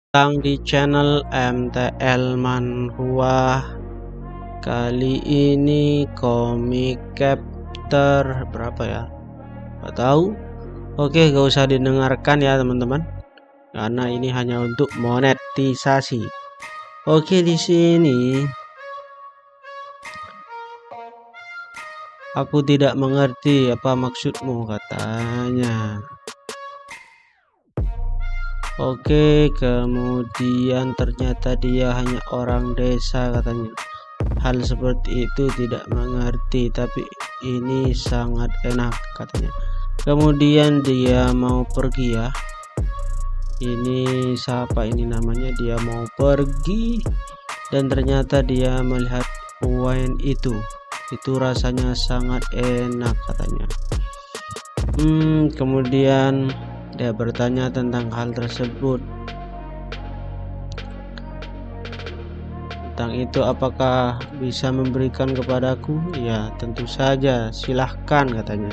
Datang di channel MTL Manhwa. Kali ini komik chapter berapa ya? Gak tahu. Oke, gak usah didengarkan ya teman-teman, karena ini hanya untuk monetisasi. Oke, di sini aku tidak mengerti apa maksudmu, katanya. Oke, kemudian ternyata dia hanya orang desa, katanya. Hal seperti itu tidak mengerti, tapi ini sangat enak, katanya. Kemudian dia mau pergi ya. Ini siapa ini namanya? Dia mau pergi dan ternyata dia melihat wine itu rasanya sangat enak, katanya. Kemudian dia bertanya tentang hal tersebut. Tentang itu, apakah bisa memberikan kepadaku? Ya, tentu saja, silahkan, katanya.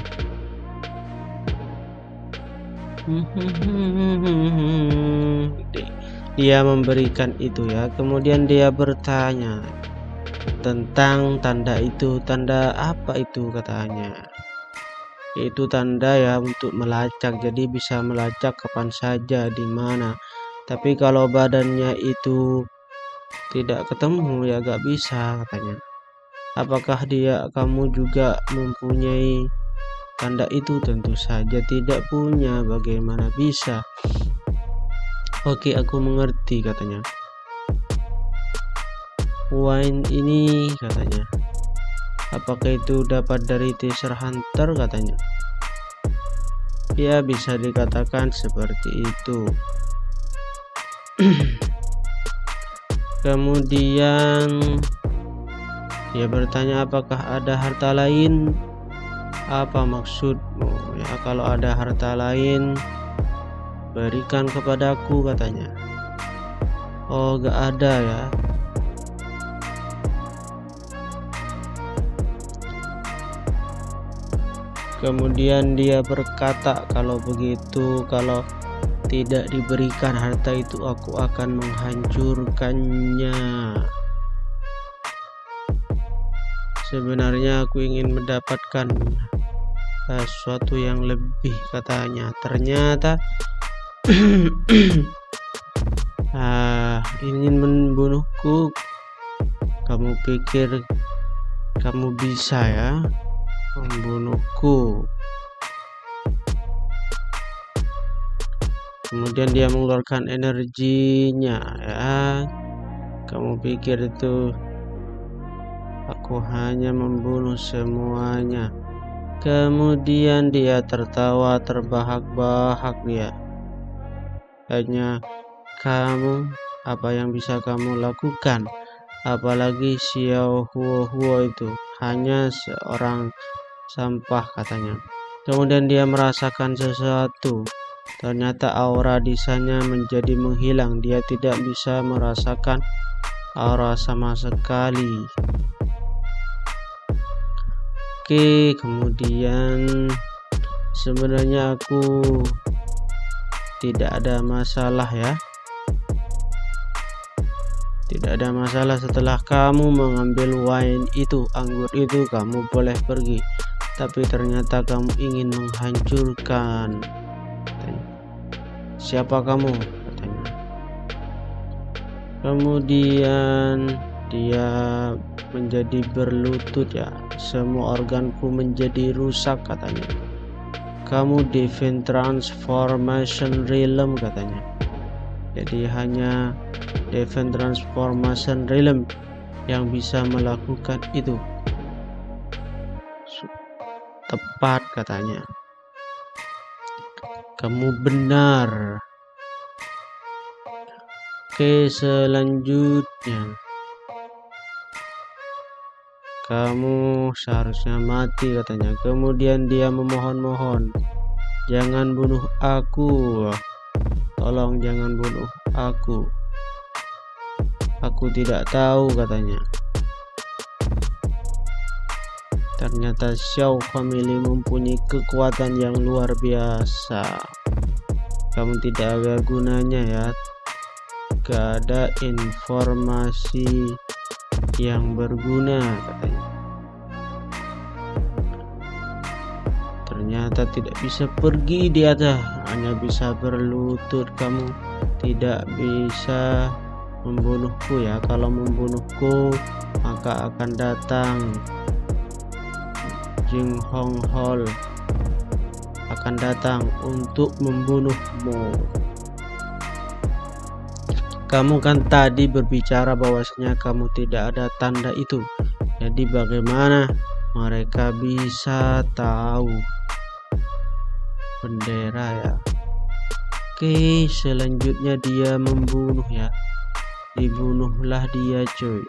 Dia memberikan itu ya. Kemudian dia bertanya tentang tanda itu. Tanda apa itu, katanya? Itu tanda ya untuk melacak, jadi bisa melacak kapan saja, di mana. Tapi kalau badannya itu tidak ketemu ya gak bisa, katanya. Apakah kamu juga mempunyai tanda itu? Tentu saja tidak punya, bagaimana bisa. Oke, aku mengerti, katanya. Wine ini, katanya, apakah itu dapat dari treasure hunter, katanya. Ya, bisa dikatakan seperti itu. Kemudian dia bertanya, apakah ada harta lain? Apa maksudmu? Ya, kalau ada harta lain berikan kepadaku, katanya. Oh, gak ada ya. Kemudian dia berkata, kalau begitu, kalau tidak diberikan harta itu, aku akan menghancurkannya. Sebenarnya aku ingin mendapatkan sesuatu yang lebih, katanya. Ternyata ingin membunuhku. Kamu pikir kamu bisa ya membunuhku? Kemudian dia mengeluarkan energinya ya. Kamu pikir itu aku hanya membunuh semuanya? Kemudian dia tertawa terbahak-bahak dia. Hanya kamu, apa yang bisa kamu lakukan? Apalagi Xiao Huo itu hanya seorang sampah, katanya. Kemudian dia merasakan sesuatu. Ternyata aura di sana menjadi menghilang. Dia tidak bisa merasakan aura sama sekali. Oke, kemudian sebenarnya aku tidak ada masalah ya. Tidak ada masalah, setelah kamu mengambil wine itu, anggur itu, kamu boleh pergi. Tapi ternyata kamu ingin menghancurkan. Siapa kamu? Katanya. Kemudian dia menjadi berlutut ya. Semua organku menjadi rusak, katanya. Kamu Divine Transformation Realm, katanya. Jadi hanya Divine Transformation Realm yang bisa melakukan itu. Tepat, katanya. Kamu benar. Oke, selanjutnya kamu seharusnya mati, katanya. Kemudian dia memohon-mohon, jangan bunuh aku. Tolong jangan bunuh aku. Aku tidak tahu, katanya. Ternyata Xiao family mempunyai kekuatan yang luar biasa. Kamu tidak ada gunanya ya. gak ada informasi yang berguna katanya. Ternyata tidak bisa pergi di atas, hanya bisa berlutut. Kamu tidak bisa membunuhku ya. Kalau membunuhku maka akan datang Jing Hong Hol akan datang untuk membunuhmu. Kamu kan tadi berbicara bahwasanya kamu tidak ada tanda itu. Jadi bagaimana mereka bisa tahu bendera ya? Oke, selanjutnya dia membunuh ya. Dibunuhlah dia cuy.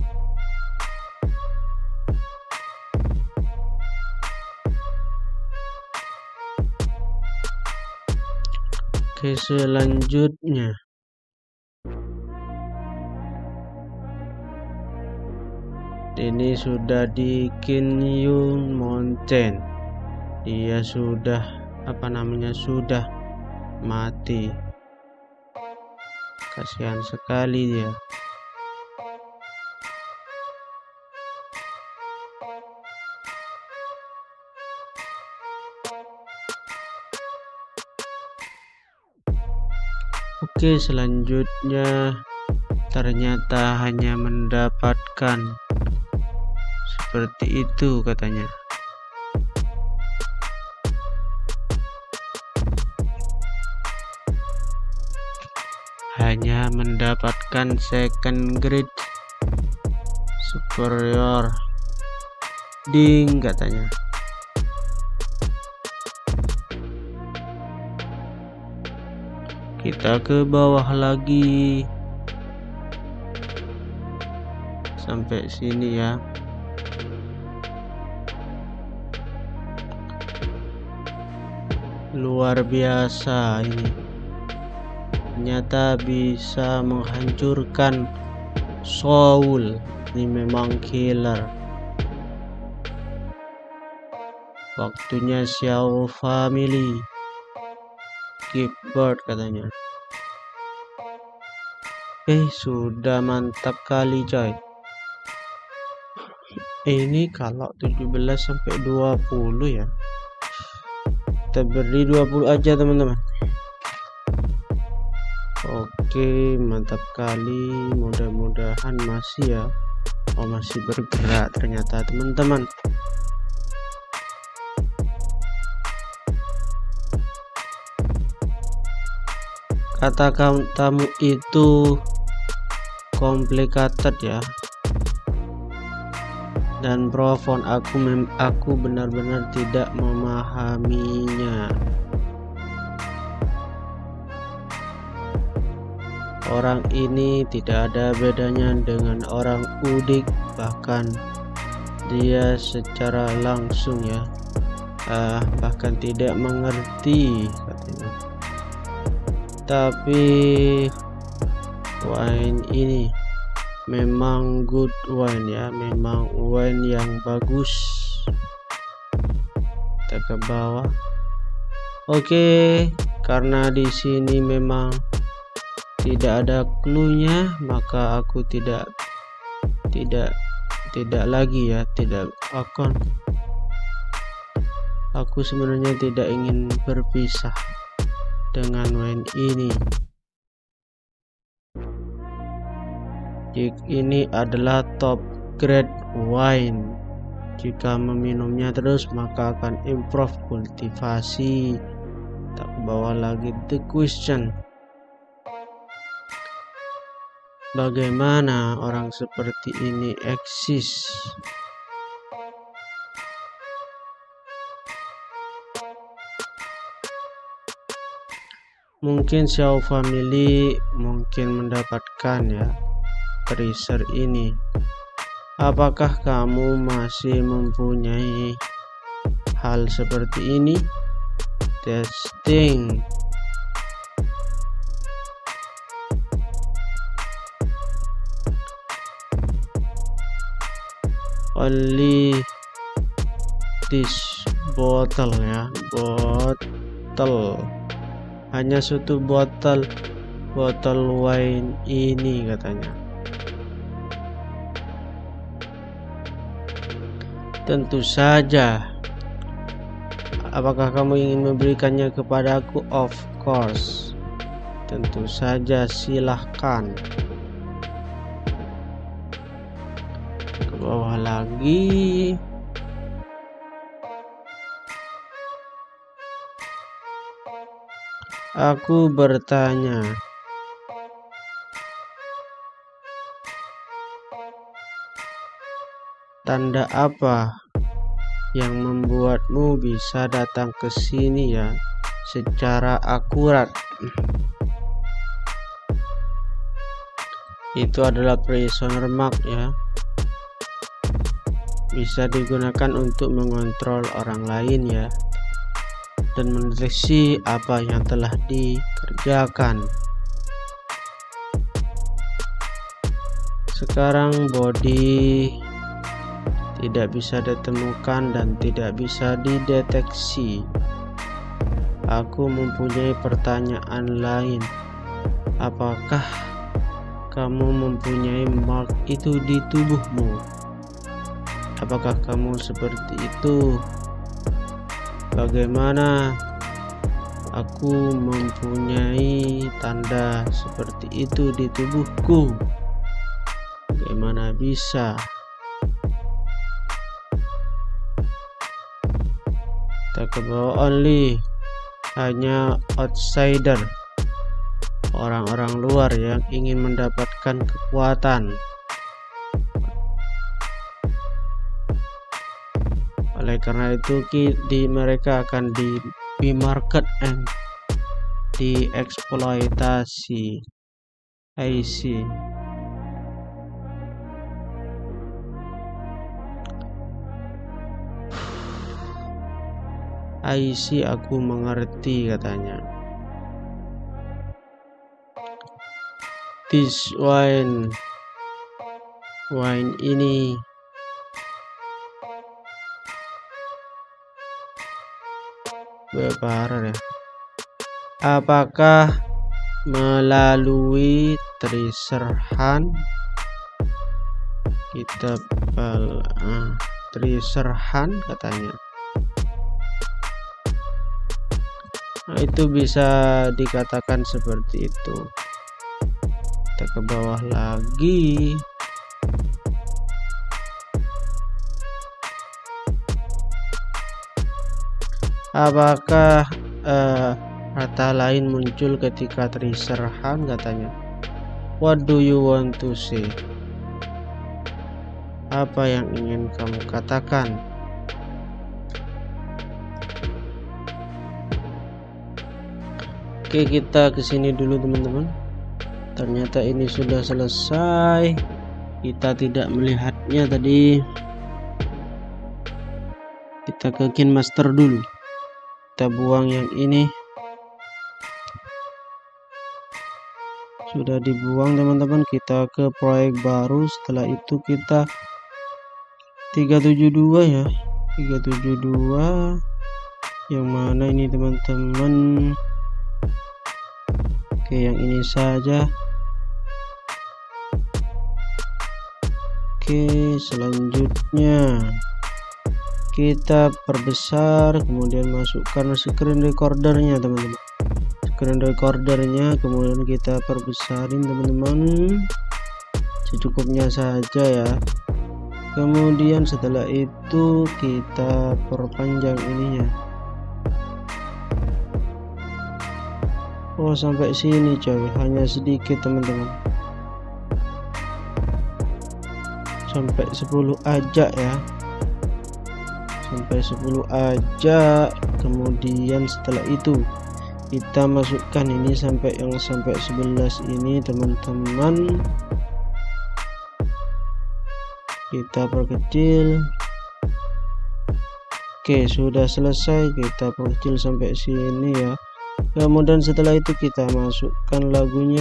Oke, selanjutnya ini sudah di Qingyun Mountain. Dia sudah sudah mati. Kasihan sekali dia. Oke, selanjutnya ternyata hanya mendapatkan seperti itu katanya. Hanya mendapatkan second grade superior ding katanya. Kita ke bawah lagi sampai sini ya. Luar biasa ini. Ternyata bisa menghancurkan Seoul. Ini memang killer. Waktunya Xiao Family give birth katanya. Sudah mantap kali coy. Ini kalau 17 sampai 20 ya. Kita beri 20 aja teman-teman. Oke, mantap kali. Mudah-mudahan masih ya. Masih bergerak ternyata teman-teman. Kata kamu itu complicated ya. Dan profound, aku benar-benar tidak memahaminya. Orang ini tidak ada bedanya dengan orang udik, bahkan dia secara langsung ya bahkan tidak mengerti katanya. Tapi wine ini memang good wine ya, memang wine yang bagus. Kita ke bawah. Oke, karena di sini memang tidak ada clue-nya, maka aku tidak lagi ya, tidak akan. Aku sebenarnya tidak ingin berpisah dengan wine ini. Ini adalah top grade wine. Jika meminumnya terus maka akan improve kultivasi. Tak bawa lagi the question. Bagaimana orang seperti ini eksis? Mungkin Xiao Family mungkin mendapatkan ya freezer ini. Apakah kamu masih mempunyai hal seperti ini? Testing. Only this bottle ya, botol. Hanya satu botol botol wine ini katanya. Tentu saja. Apakah kamu ingin memberikannya kepadaku? Of course. Tentu saja, silahkan. Ke bawah lagi. Aku bertanya, tanda apa yang membuatmu bisa datang ke sini ya secara akurat? Itu adalah prisoner mark ya. Bisa digunakan untuk mengontrol orang lain ya, dan mendeteksi apa yang telah dikerjakan. Sekarang body tidak bisa ditemukan dan tidak bisa dideteksi. Aku mempunyai pertanyaan lain. Apakah kamu mempunyai mark itu di tubuhmu? Apakah kamu seperti itu? Bagaimana aku mempunyai tanda seperti itu di tubuhku? Bagaimana bisa? Kita ke bawah. Only, hanya outsider, orang-orang luar yang ingin mendapatkan kekuatan. Oleh karena itu mereka akan di market and dieksploitasi. I see. I see, aku mengerti katanya. This wine ini berparah ya. Apakah melalui treasure hunt kita treasure hunt katanya? Nah, itu bisa dikatakan seperti itu. Kita ke bawah lagi. Apakah kata lain muncul ketika treasure hunt katanya? What do you want to say? Apa yang ingin kamu katakan? Oke, kita kesini dulu teman-teman. Ternyata ini sudah selesai. Kita tidak melihatnya tadi. Kita ke Kin Master dulu. Kita buang yang ini. Sudah dibuang teman-teman. Kita ke proyek baru. Setelah itu kita 372 ya. 372. Yang mana ini teman-teman? Oke, yang ini saja. Oke, selanjutnya kita perbesar, kemudian masukkan screen recordernya teman-teman. Screen recordernya kemudian kita perbesarin teman-teman, secukupnya saja ya. Kemudian setelah itu kita perpanjang ininya. Oh, sampai sini coy, hanya sedikit teman-teman. Sampai 10 aja ya. Sampai 10 aja. Kemudian setelah itu kita masukkan ini sampai 11 ini teman-teman. Kita perkecil. Oke, sudah selesai. Kita perkecil sampai sini ya. Kemudian setelah itu kita masukkan lagunya.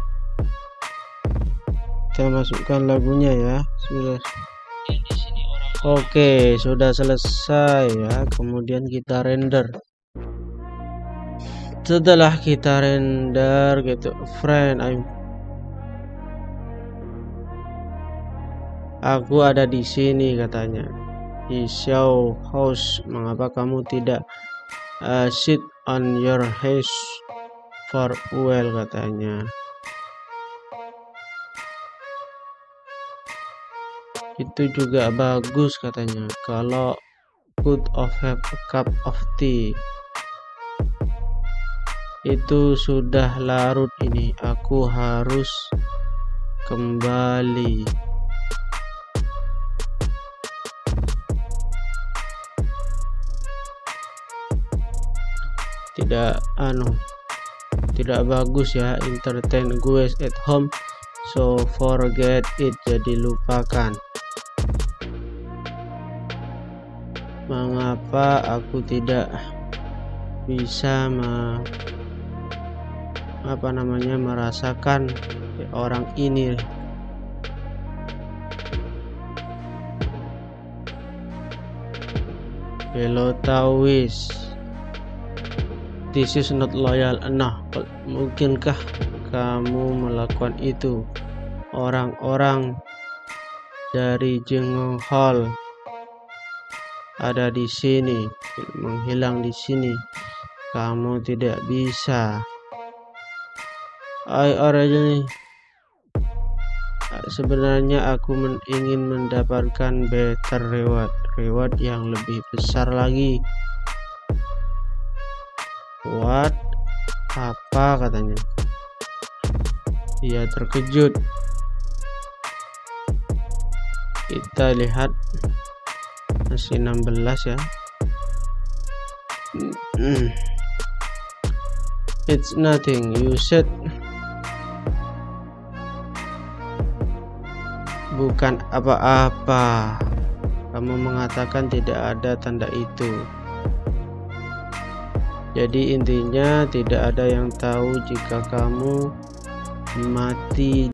Kita masukkan lagunya ya. Sudah. Di sini orang Oke, sudah selesai ya. Kemudian kita render. Setelah kita render gitu, friend, aku ada di sini katanya. Di show house, mengapa kamu tidak sit on your house for well katanya. Itu juga bagus katanya. Kalau could have a cup of tea. Itu sudah larut ini. Aku harus kembali. Tidak bagus ya, entertain gue at home, so forget it, jadi lupakan. Mengapa aku tidak bisa merasakan orang ini? Hello Tawis, this is not loyal enough. Mungkinkah kamu melakukan itu? Orang-orang dari Jengong Hall ada di sini, menghilang di sini. Kamu tidak bisa. Sebenarnya aku ingin mendapatkan better reward yang lebih besar lagi. What? Apa katanya? Dia terkejut. Kita lihat masih 16 ya. It's nothing, you said. Bukan apa-apa. Kamu mengatakan tidak ada tanda itu. Jadi intinya tidak ada yang tahu jika kamu mati